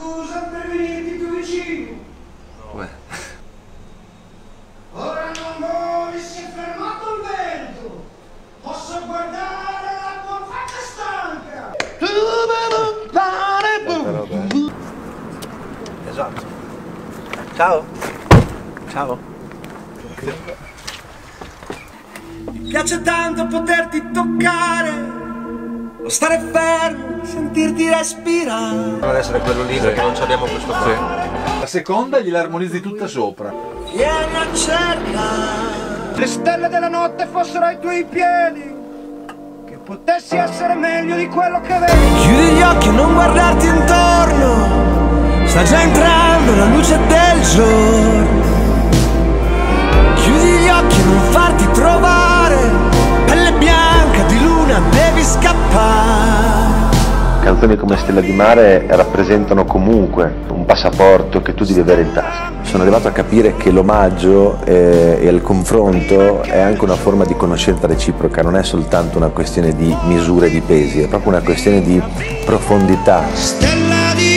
scusa per venirti più vicino. Uè. Ora non muovi, si è fermato il vento. Posso guardare la tua faccia stanca. Esatto. Ciao. Ciao. Mi piace tanto poterti toccare, o stare fermo, sentirti respirare. Deve essere quello lì perché non abbiamo questo qua. La seconda gliela armonizzi tutta sopra. Vieni a cercare. Le stelle della notte fossero ai tuoi piedi, che potessi essere meglio di quello che vedi. Chiudi gli occhi e non guardarti intorno, sta già entrando la luce del giorno. Chiudi gli occhi e non farti trovare, pelle bianca di luna devi scappare. Canzoni come Stella di Mare rappresentano comunque un passaporto che tu devi avere in tasca. Sono arrivato a capire che l'omaggio e il confronto è anche una forma di conoscenza reciproca, non è soltanto una questione di misure e di pesi, è proprio una questione di profondità. Stella di